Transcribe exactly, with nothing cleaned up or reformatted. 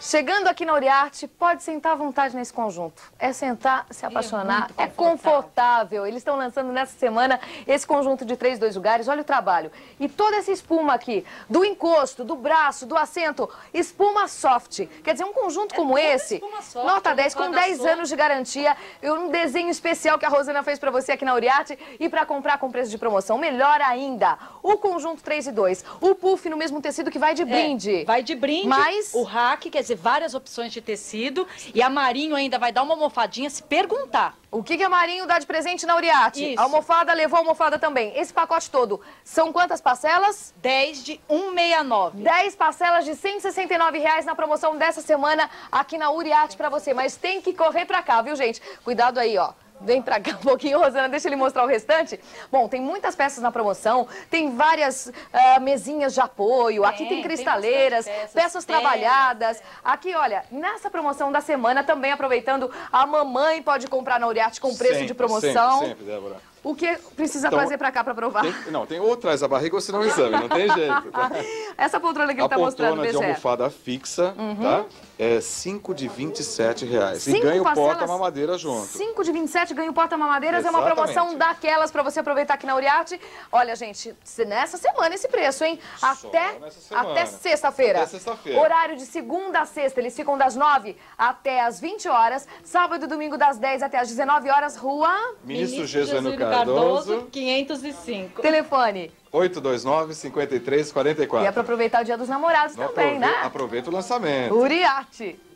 Chegando aqui na Uriarte, pode sentar à vontade nesse conjunto. É sentar, se apaixonar, é, é confortável. Eles estão lançando nessa semana esse conjunto de três, dois lugares. Olha o trabalho. E toda essa espuma aqui, do encosto, do braço, do assento, espuma soft. Quer dizer, um conjunto é como esse, soft, nota dez, com dez anos de garantia. Um desenho especial que a Rosana fez pra você aqui na Uriarte e pra comprar com preço de promoção. Melhor ainda, o conjunto três e dois. O puff no mesmo tecido que vai de brinde. É, vai de brinde, mas o rack, quer dizer, várias opções de tecido. E a Marinho ainda vai dar uma almofadinha se perguntar. O que, que a Marinho dá de presente na Uriarte? A almofada levou a almofada também. Esse pacote todo, são quantas parcelas? dez de cento e sessenta e nove. dez parcelas de cento e sessenta e nove reais na promoção dessa semana aqui na Uriarte pra você. Mas tem que correr pra cá, viu, gente? Cuidado aí, ó. Vem pra cá um pouquinho, Rosana, deixa ele mostrar o restante. Bom, tem muitas peças na promoção, tem várias uh, mesinhas de apoio, é, aqui tem cristaleiras, tem peças, peças trabalhadas. Aqui, olha, nessa promoção da semana, também aproveitando, a mamãe pode comprar na Uriarte com preço sempre, de promoção. Sempre, sempre, Débora. O que precisa então, trazer pra cá pra provar? Tem, não, tem ou traz a barriga ou senão o exame, não tem jeito. Tá? Essa poltrona que ele tá mostrando, A poltrona de almofada fixa, uhum. tá? É cinco de vinte e sete reais. Cinco e ganha o porta-mamadeira junto. cinco de vinte e sete ganha o porta-mamadeiras. É uma promoção daquelas pra você aproveitar aqui na Uriarte. Olha, gente, nessa semana esse preço, hein? Até, até sexta-feira. Até sexta-feira. Horário de segunda a sexta, eles ficam das nove até as vinte horas. Sábado e domingo das dez até as dezenove horas. Rua Ministro Jesuíno Cardoso, quinhentos e cinco. Telefone oito dois nove, cinco três quatro quatro. E é pra aproveitar o Dia dos Namorados Não também, aprove... né? Aproveita o lançamento. Uriarte.